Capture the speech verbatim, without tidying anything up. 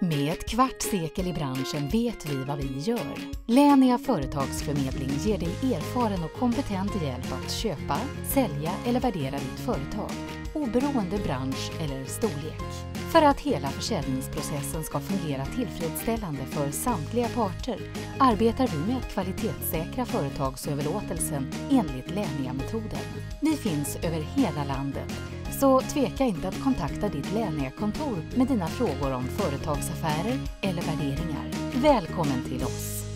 Med ett kvart sekel i branschen vet vi vad vi gör. Länia Företagsförmedling ger dig erfaren och kompetent hjälp att köpa, sälja eller värdera ditt företag, oberoende bransch eller storlek. För att hela försäljningsprocessen ska fungera tillfredsställande för samtliga parter arbetar vi med att kvalitetssäkra företagsöverlåtelsen enligt Länia-metoden. Vi finns över hela landet, så tveka inte att kontakta ditt Länia-kontor med dina frågor om företagsaffärer eller värderingar. Välkommen till oss!